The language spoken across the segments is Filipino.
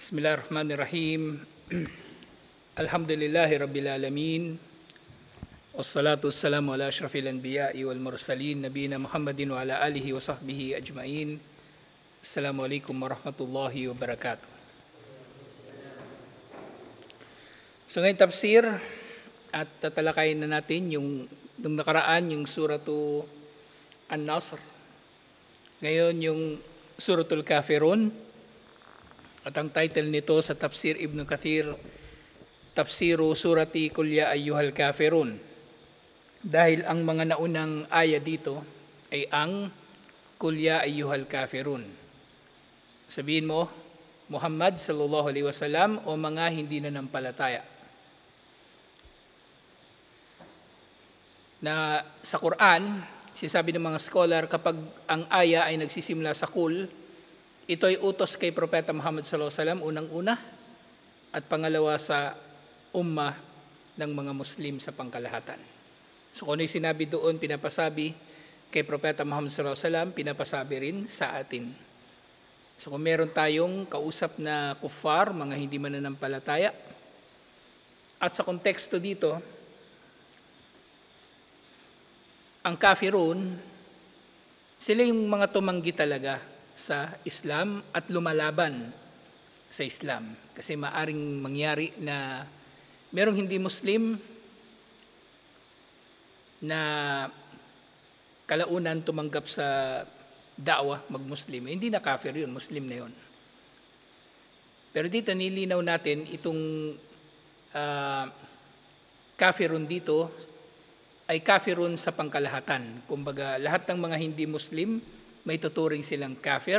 Bismillahirrahmanirrahim. Alhamdulillahi Rabbil Alamin. Wassalatu wassalamu ala ashrafil anbiya'i wal mursalin nabiyina Muhammadin wa ala alihi wa sahbihi ajma'in. Assalamualaikum warahmatullahi wabarakatuh. So ngayon tafsir at tatalakayin na natin yung nakaraan yung suratu An-Nasr. Ngayon yung suratul Kafirun. At ang title nito sa Tafsir Ibn Kathir, Tafsiru Surati Qul Ya Ayyuhal Kafirun. Dahil ang mga naunang aya dito ay ang Qul Ya Ayyuhal Kafirun. Sabihin mo, Muhammad sallallahu alaihi wasallam o mga hindi nanampalataya. Na sa Quran, sinasabi ng mga scholar kapag ang aya ay nagsisimula sa Qul, ito'y utos kay Propeta Muhammad sallallahu alaihi wasallam unang-una at pangalawa sa ummah ng mga Muslim sa pangkalahatan. So kung ano yung sinabi doon, pinapasabi kay Propeta Muhammad sallallahu alaihi wasallam, pinapasabi rin sa atin. So kung meron tayong kausap na kuffar, mga hindi mananampalataya, at sa konteksto dito, ang kafirun, sila yung mga tumanggi talaga sa Islam at lumalaban sa Islam. Kasi maaring mangyari na merong hindi Muslim na kalaunan tumanggap sa da'wah mag-Muslim. Hindi na kafir yun, Muslim na yun. Pero dito nilinaw natin itong kafirun dito ay kafirun sa pangkalahatan. Kumbaga lahat ng mga hindi Muslim may tuturing silang kafir,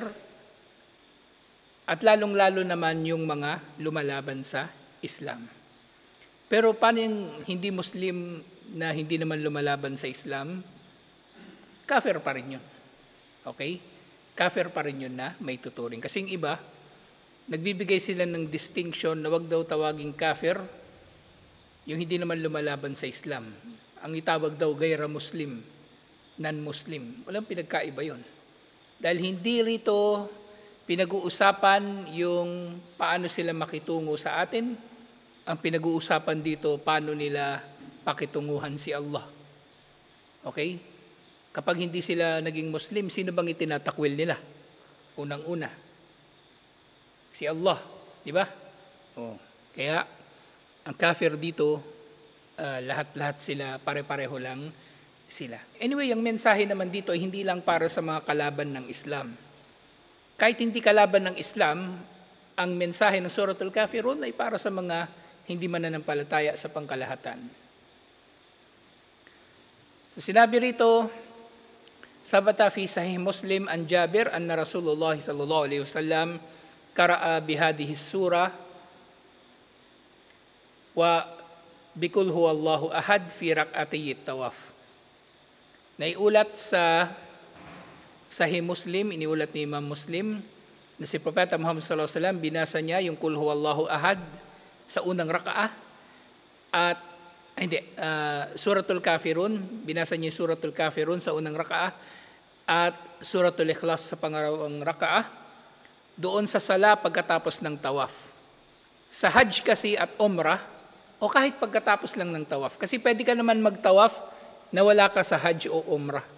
at lalong-lalo naman yung mga lumalaban sa Islam. Pero paano yung hindi Muslim na hindi naman lumalaban sa Islam? Kafir pa rin yun. Okay? Kafir pa rin yun na may tuturing. Kasi yung iba, nagbibigay sila ng distinction na wag daw tawaging kafir yung hindi naman lumalaban sa Islam. Ang itawag daw gayra Muslim, non-Muslim. Walang pinagkaiba yun. Dahil hindi rito pinag-uusapan yung paano sila makitungo sa atin. Ang pinag-uusapan dito, paano nila pakitunguhan si Allah. Okay? Kapag hindi sila naging Muslim, sino bang itinatakwil nila? Unang-una, si Allah. Di ba? Kaya, ang kafir dito, lahat-lahat sila, pare-pareho lang sila. Anyway, ang mensahe naman dito ay hindi lang para sa mga kalaban ng Islam. Kahit hindi kalaban ng Islam, ang mensahe ng Suratul Kafirun ay para sa mga hindi mananampalataya sa pangkalahatan. So sinabi rito, Thabata fi Sahih Muslim an Jabir anna Rasulullah sallallahu alaihi wasallam qara'a bihadhihi surah wa bikul huwallahu ahad fi rak'atayit tawaf. Naiulat sa Sahih Muslim, iniulat ni Imam Muslim, na si Propeta Muhammad sallallahu alaihi wasallam binasa niya yung Qul huwallahu ahad sa unang raka'ah at Suratul Kafirun, binasa niya yung Suratul Kafirun sa unang raka'ah at Suratul Ikhlas sa pangalawang raka'ah doon sa sala pagkatapos ng tawaf. Sa Hajj kasi at Umrah o kahit pagkatapos lang ng tawaf, kasi pwede ka naman magtawaf na wala ka sa Hajj o Umrah.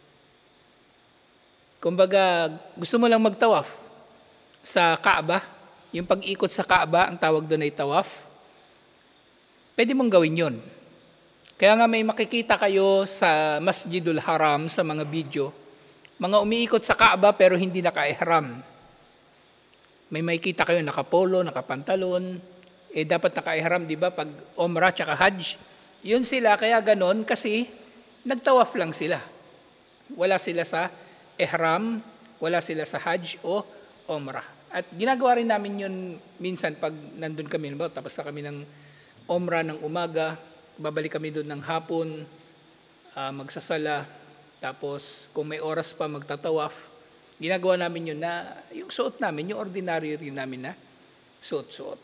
Kumbaga, gusto mo lang magtawaf sa Kaaba, yung pag-ikot sa Kaaba, ang tawag doon ay tawaf, pwede mong gawin yun. Kaya nga may makikita kayo sa Masjidul Haram sa mga video, mga umiikot sa Kaaba pero hindi naka-ihram. May makikita kayo nakapolo, nakapantalon, dapat naka-ihram, di ba, pag Umrah tsaka Hajj. Yun sila, kaya ganon, kasi nagtawaf lang sila. Wala sila sa ihram, wala sila sa Hajj o Umrah. At ginagawa rin namin yun minsan pag nandun kami, tapos na kami ng Umrah ng umaga, babalik kami doon ng hapon, magsasala, tapos kung may oras pa magtatawaf, ginagawa namin yun na yung suot namin, yung ordinary rin namin na suot-suot.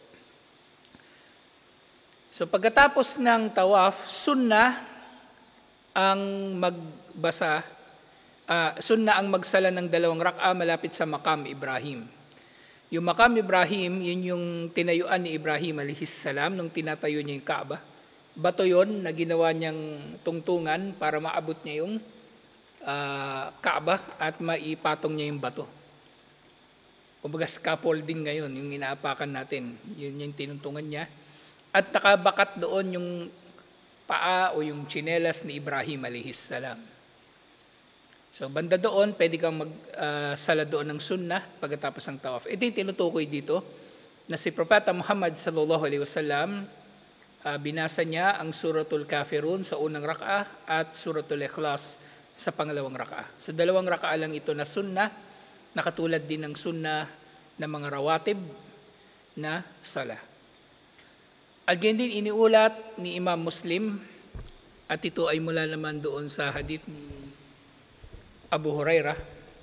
So pagkatapos ng tawaf, sunnah ang magbasa, sunnah ang magsala ng 2 rak'a malapit sa Maqam Ibrahim. Yung Maqam Ibrahim, yun yung tinayuan ni Ibrahim alayhis salam nung tinatayo niya yung Kaaba. Bato yun na ginawa niyang tungtungan para maabot niya yung Kaaba at maipatong niya yung bato. Kumbaga scaffolding ngayon, yung inaapakan natin. Yun yung tinuntungan niya. At nakabakat doon yung paa o yung tsinelas ni Ibrahim alayhis salam. So banda doon, pwede kang magsala doon ng sunnah pagkatapos ng tawaf. Ito yung tinutukoy dito na si Propeta Muhammad sallallahu alaihi wasallam, binasa niya ang Suratul Kafirun sa unang rak'ah at Suratul Ikhlas sa pangalawang rak'ah. Sa dalawang rak'ah lang ito na sunnah, nakatulad din ng sunnah ng mga rawatib na sala. At ganyan din iniulat ni Imam Muslim, at ito ay mula naman doon sa hadith ni Abu Hurairah,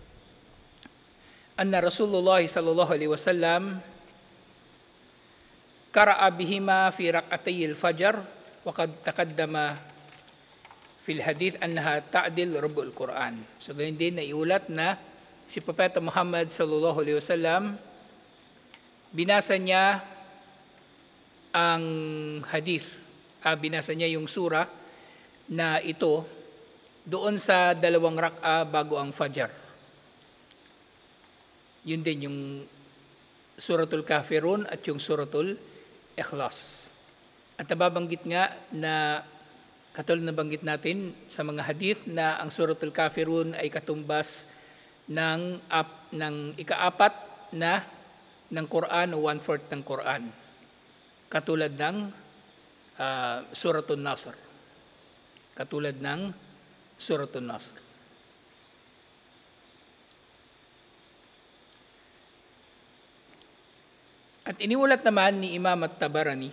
anna Rasulullah sallallahu alaihi wasallam qara'a bihima fi rak'atay al-fajr wa qad taqaddama fil hadith annaha ta'dil rub'ul Quran. So ganyan din naiulat na si Propeta Muhammad sallallahu alaihi wasallam binasa niya ang hadith, binasa niya yung surah na ito doon sa dalawang rak'a bago ang Fajr. Yun din yung Suratul Kafirun at yung Suratul Ikhlas. At nababanggit nga na, katulad na banggit natin sa mga hadith, na ang Suratul Kafirun ay katumbas ng ika-4 na ng Quran o 1/4 ng Quran. Katulad ng Suratul Nasr. Katulad ng Suratul Nasr. At iniulat naman ni Imam At-Tabarani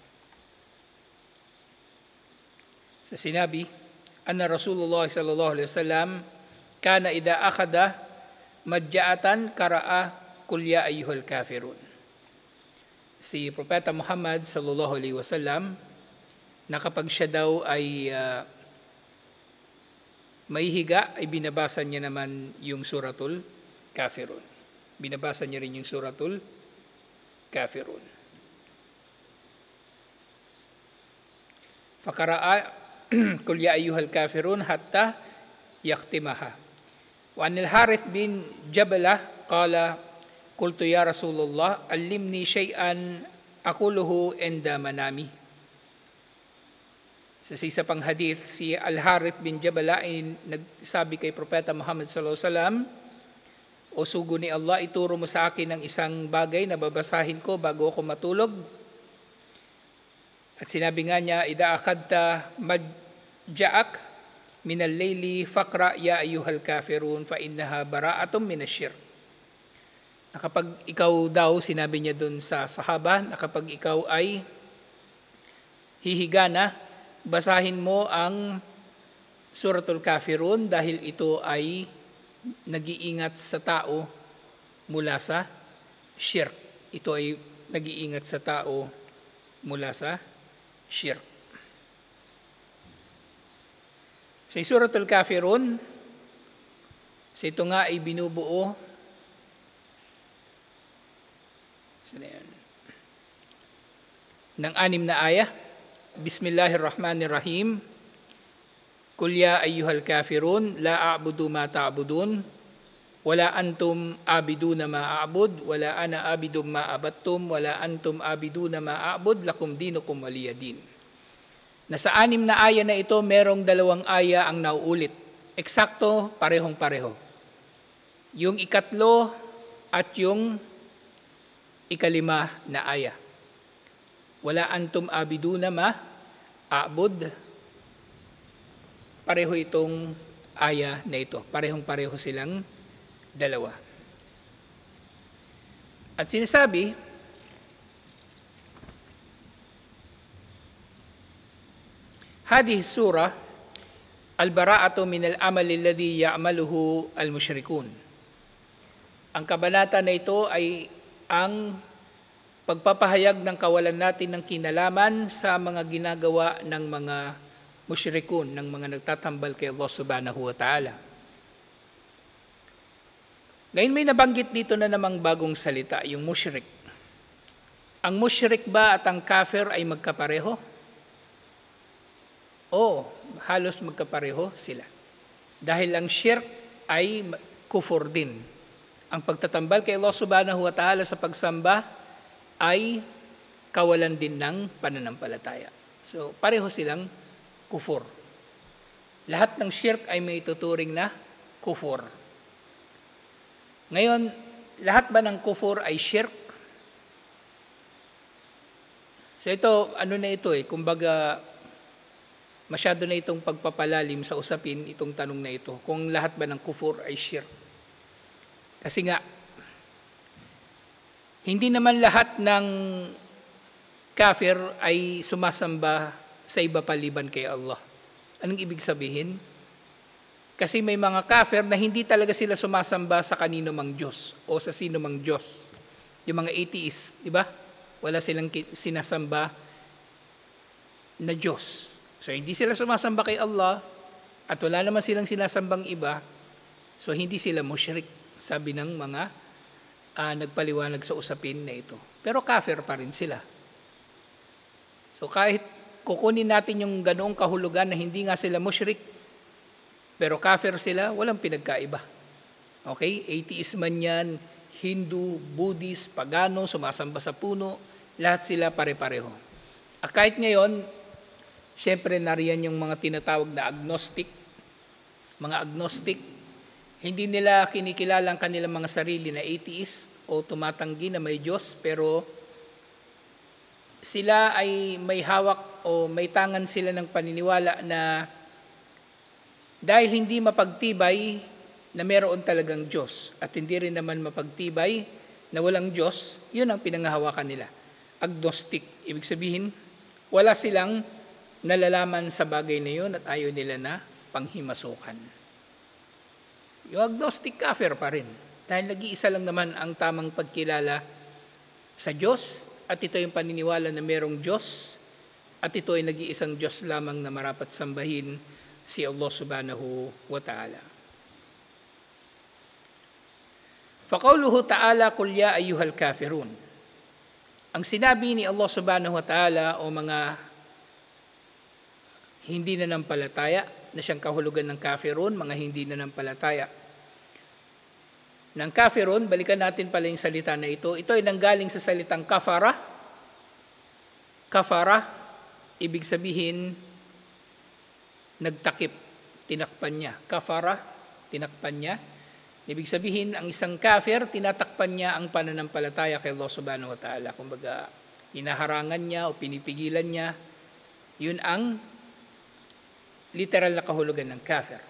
sa sinabi, anna Rasulullah sallallahu alaihi wasallam kana idha akhada madja'atan qara'a qul ya ayyuhal kafirun. Si Propeta Muhammad sallallahu alaihi wasallam na kapag siya daw ay may higa, ay binabasa niya naman yung Suratul Kafirun. Binabasa niya rin yung Suratul Kafirun. Fakara'a Qul ya ayyuhal kafirun hatta yaktimaha. Wa anil Harith bin Jabala qala qultu ya Rasulullah allimni shay'an aquluhu inda manami. Sa isa pang hadith, si Al-Harith bin Jabala ay nagsabi kay Propeta Muhammad sallallahu alaihi wasallam, o sugo ni Allah, ituro mo sa akin ng isang bagay na babasahin ko bago ako matulog. At sinabi nga niya, idha akhadta madja'ak min al-layli faqra ya ayyuhal kafirun fa innaha bara'atun min asy-syirk. Na kapag ikaw daw, sinabi niya doon sa sahaba, na kapag ikaw ay hihiga na, basahin mo ang Suratul Kafirun dahil ito ay nag-iingat sa tao mula sa syirk. Ito ay nag-iingat sa tao mula sa syirk. Sa Suratul Kafirun, sa ito nga ay binubuo ng 6 na ayah. Bismillahirrahmanirrahim. Qul ya ayyuhal kafirun la a'budu ma ta'budun wala antum abiduna ma a'bud wala ana abidum ma abattum wala antum abiduna ma a'bud lakum dinukum waliyadin. Nasa 6 na aya na ito, merong 2 aya ang nauulit. Eksakto, parehong-pareho. Yung 3 at yung 5 na aya. Wala antum abiduna ma a'bud, pareho itong aya na ito. Parehong-pareho silang 2. At sinasabi, hadhihi surah al-bara'atu min al-amal alladhi ya'maluhu al-musyrikun. Ang kabanata na ito ay ang pagpapahayag ng kawalan natin ng kinalaman sa mga ginagawa ng mga musyrikun, ng mga nagtatambal kay Allah subhanahu wa ta'ala. Ngayon may nabanggit dito na namang bagong salita, yung mushrik. Ang mushrik ba at ang kafir ay magkapareho? Oo, halos magkapareho sila. Dahil ang shirk ay kufur din. Ang pagtatambal kay Allah subhanahu wa ta'ala sa pagsamba ay kawalan din ng pananampalataya. So, pareho silang kufur. Lahat ng shirk ay may tuturing na kufur. Ngayon, lahat ba ng kufur ay shirk? So ito, ano na ito kumbaga, masyado na itong pagpapalalim sa usapin, itong tanong na ito, kung lahat ba ng kufur ay shirk. Kasi nga, hindi naman lahat ng kafir ay sumasamba sa iba paliban kay Allah. Anong ibig sabihin? Kasi may mga kafir na hindi talaga sila sumasamba sa kanino mang Diyos o sa sino mang Diyos. Yung mga atheist, di ba? Wala silang sinasamba na Diyos. So hindi sila sumasamba kay Allah at wala naman silang sinasambang iba. So hindi sila mushrik, sabi ng mga nagpaliwanag sa usapin na ito. Pero kafir pa rin sila. So kahit kukunin natin yung ganoong kahulugan na hindi nga sila mushrik, pero kafir sila, walang pinagkaiba. Okay? Atheist man yan, Hindu, Buddhist, Pagano, sumasamba sa puno, lahat sila pare-pareho. Kahit ngayon, syempre nariyan yung mga tinatawag na agnostic. Mga agnostic, hindi nila kinikilala ang kanilang mga sarili na atheist o tumatanggi na may Diyos, pero sila ay may hawak o may tangan sila ng paniniwala na dahil hindi mapagtibay na meron talagang Diyos at hindi rin naman mapagtibay na walang Diyos, yun ang pinanghahawakan nila. Agnostic, ibig sabihin, wala silang nalalaman sa bagay na yun at ayaw nila na panghimasukan. Yung agnostic kafir pa rin, dahil nag-iisa lang naman ang tamang pagkilala sa Diyos at ito yung paniniwala na merong Diyos at ito ay nag-iisang Diyos lamang na marapat sambahin, si Allah subhanahu wa ta'ala. Faqawluhu ta'ala, qul ya ayyuhal kafirun. Ang sinabi ni Allah subhanahu wa ta'ala o mga hindi nanampalataya, na siyang kahulugan ng kafirun, mga hindi nanampalataya. Ng kafirun, balikan natin pala yung salita na ito. Ito ay nanggaling sa salitang kafara. Kafara, ibig sabihin, nagtakip, tinakpan niya. Kafara, tinakpan niya. Ibig sabihin, ang isang kafir, tinatakpan niya ang pananampalataya kay Allah subhanahu wa ta'ala. Kumbaga, hinaharangan niya o pinipigilan niya. Yun ang literal na kahulugan ng kafir.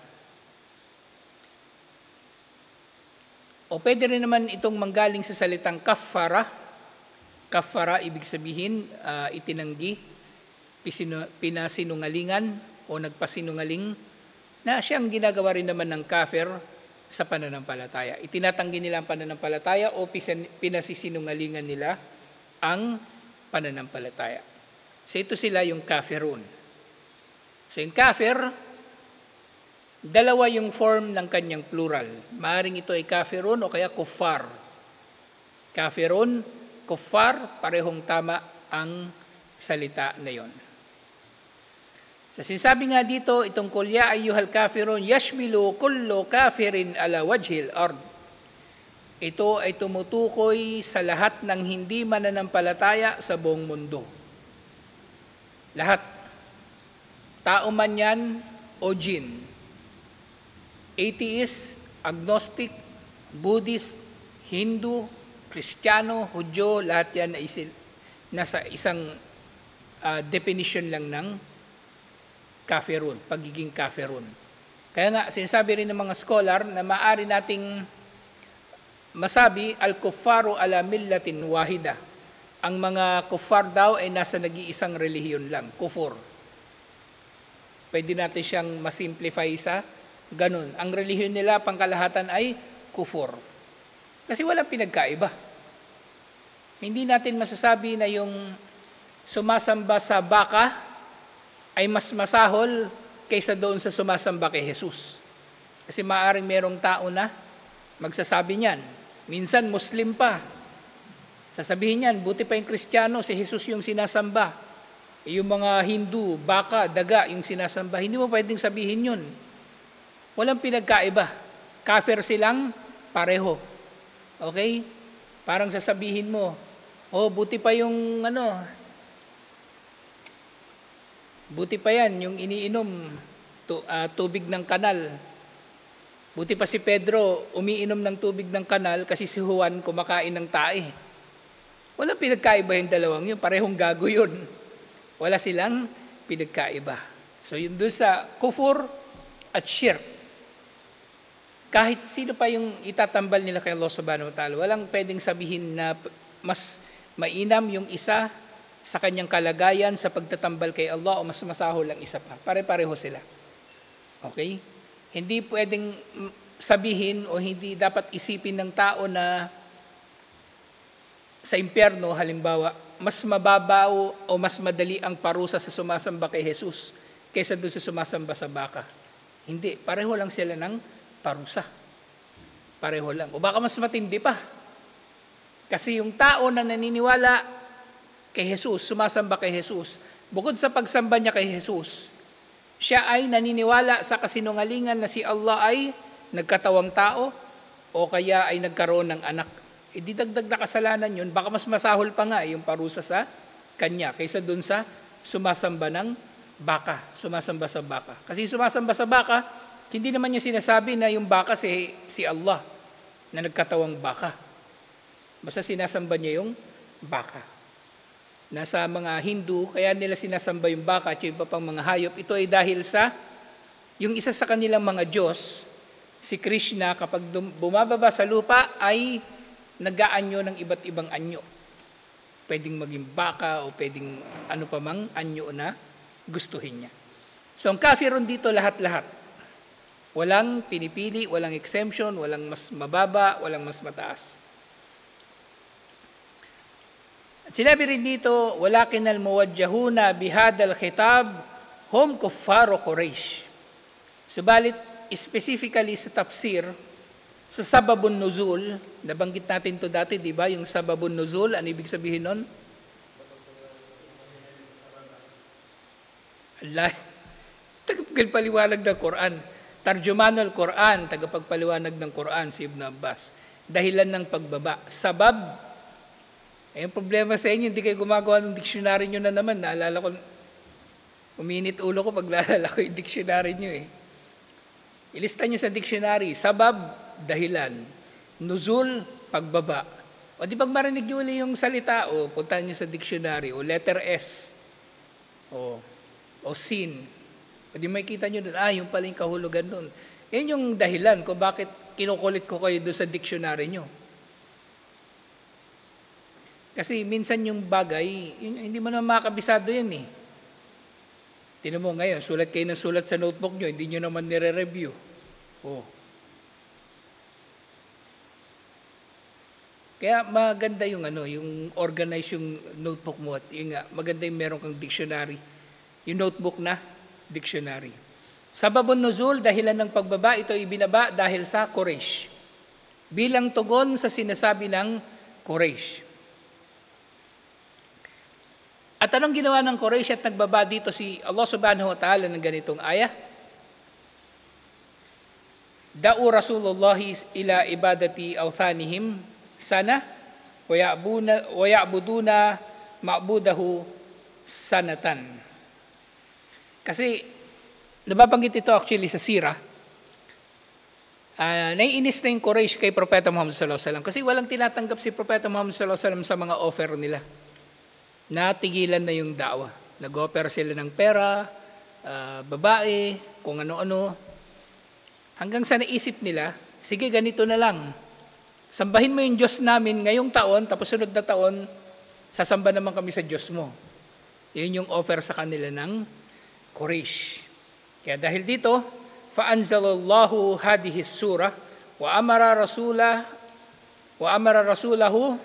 O pwede rin naman itong manggaling sa salitang kafara. Kafara, ibig sabihin, itinanggi, pinasinungalingan, o nagpasinungaling na siyang ginagawa rin naman ng kafir sa pananampalataya. Itinatanggi nila ang pananampalataya o pinasisinungalingan nila ang pananampalataya. So ito sila yung kafirun. So yung kafir, dalawa yung form ng kanyang plural. Maaring ito ay kafirun o kaya kuffar. Kafirun, kuffar, parehong tama ang salita na yon. Sa sinasabi nga dito, itong qul ya ayyuhal kafirun, yashmilu kullu kafirin ala wajhil ard. Ito ay tumutukoy sa lahat ng hindi mananampalataya sa buong mundo. Lahat. Tao man yan o jin. Atheist, agnostic, Buddhist, Hindu, Kristiyano, Hudyo, lahat yan ay nasa isang definition lang ng kafirun, pagiging kafirun. Kaya nga, sinasabi rin ng mga scholar na maaari nating masabi, al-kuffaru ala millatin wahida. Ang mga kuffar daw ay nasa nag-iisang relihiyon lang, kufur. Pwede natin siyang masimplify sa ganun. Ang relihiyon nila, pangkalahatan ay kufur. Kasi walang pinagkaiba. Hindi natin masasabi na yung sumasamba sa baka ay mas masahol kaysa doon sa sumasamba kay Jesus. Kasi maaaring merong tao na magsasabi niyan. Minsan Muslim pa. Sasabihin niyan, buti pa yung Kristiyano, si Jesus yung sinasamba. Yung mga Hindu, baka, daga yung sinasamba. Hindi mo pwedeng sabihin yun. Walang pinagkaiba. Kafir silang pareho. Okay? Parang sasabihin mo, buti pa yung buti pa yan, yung iniinom tubig ng kanal. Buti pa si Pedro umiinom ng tubig ng kanal kasi si Juan kumakain ng tae. Walang pinagkaiba yung dalawang yun. Parehong gago yun. Wala silang pinagkaiba. So yun doon sa kufur at shirk. Kahit sino pa yung itatambal nila kay Allah subhanahu wa ta'ala, walang pwedeng sabihin na mas mainam yung isa sa kanyang kalagayan sa pagtatambal kay Allah o mas masahol ang isa pa. Pare-pareho sila. Okay? Hindi pwedeng sabihin o hindi dapat isipin ng tao na sa impyerno, halimbawa, mas mababaw o mas madali ang parusa sa sumasamba kay Jesus kaysa doon sa sumasamba sa baka. Hindi. Pareho lang sila ng parusa. Pareho lang. O baka mas matindi pa. Kasi yung tao na naniniwala kay Jesus, sumasamba kay Jesus, bukod sa pagsamba niya kay Jesus, siya ay naniniwala sa kasinungalingan na si Allah ay nagkatawang tao o kaya ay nagkaroon ng anak. Didagdag na kasalanan yun, baka mas masahol pa nga yung parusa sa kanya kaysa dun sa sumasamba ng baka, sumasamba sa baka. Kasi sumasamba sa baka, hindi naman niya sinasabi na yung baka si Allah na nagkatawang baka. Basta sinasamba niya yung baka. Nasa mga Hindu, kaya nila sinasamba yung baka at yung iba pang mga hayop. Ito ay dahil sa yung isa sa kanilang mga Diyos, si Krishna, kapag bumababa sa lupa ay nag-aanyo ng iba't ibang anyo. Pwedeng maging baka o pwedeng ano pa mang anyo na gustuhin niya. So ang kafirun dito lahat-lahat. Walang pinipili, walang exemption, walang mas mababa, walang mas mataas. At sinabi rin dito, walakin al-muwajjahuna bihadal khitab hum kuffaro Quraysh. Subalit, specifically sa tafsir, sa sababun nuzul, nabanggit natin to dati, di ba? Yung sababun nuzul, ano ibig sabihin nun? Allah, tagapagpaliwanag ng Quran. Tarjumanul Quran, tagapagpaliwanag ng Quran, si Ibn Abbas. Dahilan ng pagbaba. Sabab, yung problema sa inyo, hindi kayo gumagawa ng dictionary nyo na naman. Naalala ko, uminit ulo ko pag naalala ko yung dictionary nyo eh. Ilista nyo sa dictionary, sabab, dahilan. Nuzul, pagbaba. O di pag marinig nyo ulit yung salita, puntahan nyo sa dictionary, o letter S, o sin. O di makikita nyo doon, yung pala yung kahulugan doon. Yan yung dahilan kung bakit kinukulit ko kayo doon sa dictionary nyo. Kasi minsan yung bagay, hindi mo na makabisado yan eh. Tingnan mo ngayon, sulat kayo ng sulat sa notebook nyo, hindi nyo naman nire-review. Kaya maganda yung yung organize yung notebook mo at yung maganda yung meron kang dictionary. Yung notebook na dictionary. Sababun nuzul, dahilan ng pagbaba, ito ibinaba dahil sa Quraysh. Bilang tugon sa sinasabi ng Quraysh. At anong ginawa ng Quraysh at nagbaba dito si Allah subhanahu wa ta'ala ng ganitong ayah? Da'u Rasulullah ila ibadati awthanihim sana wa ya'buduna ma'budahu sanatan. Kasi nababanggit ito actually sa sira. Naiinis na yung Quraysh kay Propeta Muhammad sallallahu alaihi wasallam kasi walang tinatanggap si Propeta Muhammad sallallahu alaihi wasallam sa mga offer nila. Natigilan na yung da'wa. Nag-offer sila ng pera, babae, kung ano-ano. Hanggang sa naisip nila, sige ganito na lang. Sambahin mo yung Diyos namin ngayong taon, tapos sunod na taon, sasamba naman kami sa Diyos mo. Yun yung offer sa kanila ng Quraysh. Kaya dahil dito, fa'anzalallahu hadihi surah wa amara rasulahu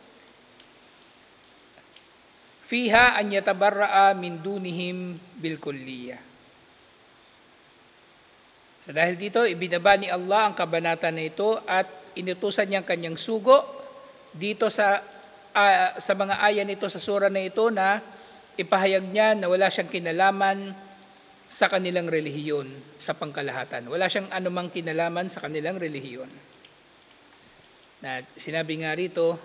fiha an yatabarra'a min dunihim bil kulliyah. So dahil dito, ibinaba ni Allah ang kabanata na ito at inutusan niya ang kanyang sugo dito sa mga aya nito sa sura na ito na ipahayag niya na wala siyang kinalaman sa kanilang relihiyon sa pangkalahatan. Wala siyang anumang kinalaman sa kanilang relihiyon. Na sinabi nga rito,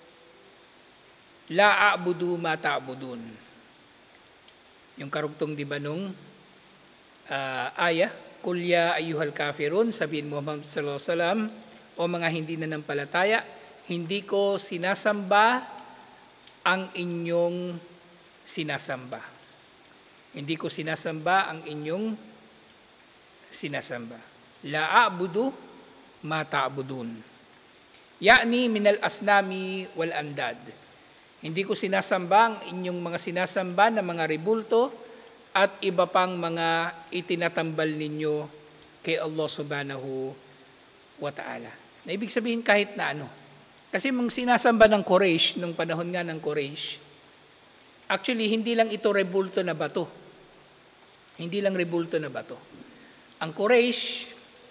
la a'budu ma ta'budun. Yung karugtong di ba nung aya, kul ya ayyuhal kafirun, sabihin Muhammad sallallahu alaihi wasallam, o mga hindi nanampalataya, hindi ko sinasamba ang inyong sinasamba. Hindi ko sinasamba ang inyong sinasamba. La a'budu ma ta'budun. Ya'ni minal asnami wal andad. Hindi ko sinasamba ang inyong mga sinasamba na mga rebulto at iba pang mga itinatambal ninyo kay Allah subhanahu wa ta'ala. Na ibig sabihin kahit na ano. Kasi mga sinasamba ng Quraysh, nung panahon nga ng Quraysh, actually hindi lang ito rebulto na bato. Hindi lang rebulto na bato. Ang Quraysh,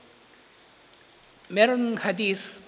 meron hadith,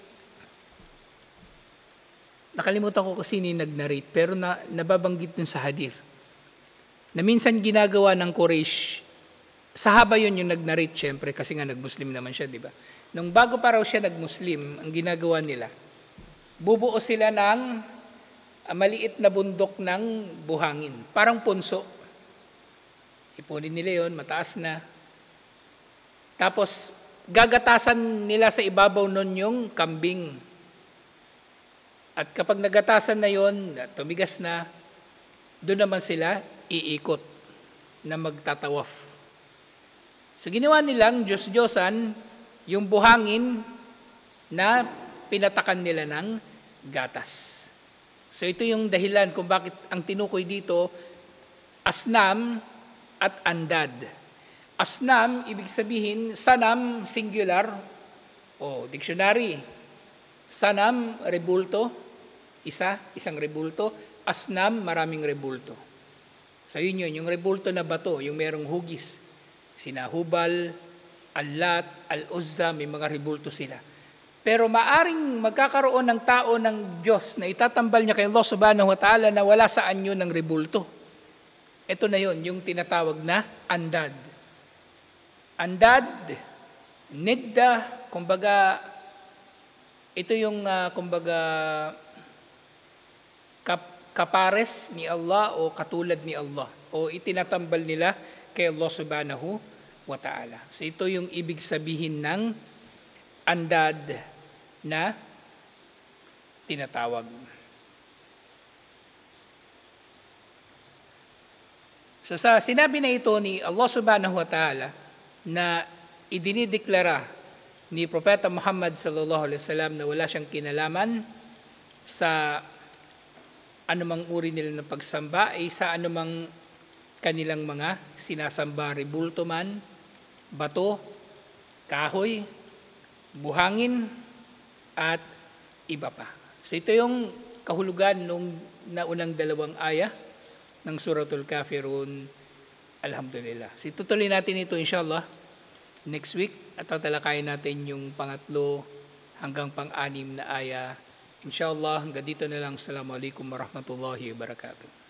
nakalimutan ko kasi nag-narrate, pero nababanggit dun sa hadith, na minsan ginagawa ng Quraysh, sahaba yun yung nag-narrate syempre, kasi nga nag-Muslim naman siya, di ba? Nung bago pa raw siya nag-Muslim, ang ginagawa nila, bubuo sila ng maliit na bundok ng buhangin, parang punso. Ipunin nila yon, mataas na. Tapos, gagatasan nila sa ibabaw nun yung kambing. At kapag nagatasan na yon, tumigas na, doon naman sila iikot na magtatawaf. So, ginawa nilang Diyos-Diyosan yung buhangin na pinatakan nila ng gatas. So, ito yung dahilan kung bakit ang tinukoy dito, asnam at andad. Asnam, ibig sabihin, sanam, singular, o dictionary. Sanam, rebulto, isang rebulto. Asnam, maraming rebulto. So yun, yung rebulto na bato, yung merong hugis. Sina Hubal, Al-Lat, Al-Uzza, may mga rebulto sila. Pero maaring magkakaroon ng tao ng Diyos na itatambal niya kay Allah subhanahu wa ta'ala na wala sa anyo ng rebulto. Ito na yon, yung tinatawag na andad. Andad, nidda, kumbaga, ito yung, kapares ni Allah o katulad ni Allah. O itinatambal nila kay Allah subhanahu wa ta'ala. So ito yung ibig sabihin ng andad na tinatawag. So sa sinabi na ito ni Allah subhanahu wa ta'ala na idinideklara ni Propeta Muhammad sallallahu alaihi wasallam na wala siyang kinalaman sa anumang uri nila ng pagsamba ay sa anumang kanilang mga sinasamba, rebulto man, bato, kahoy, buhangin, at iba pa. So ito yung kahulugan nung naunang dalawang aya ng Suratul Kafirun, alhamdulillah. So tutuloy natin ito inshallah next week at tatalakayin natin yung pangatlo hanggang pang-anim na aya. Inshallah, hanggang dito na lang. Assalamualaikum warahmatullahi wabarakatuh.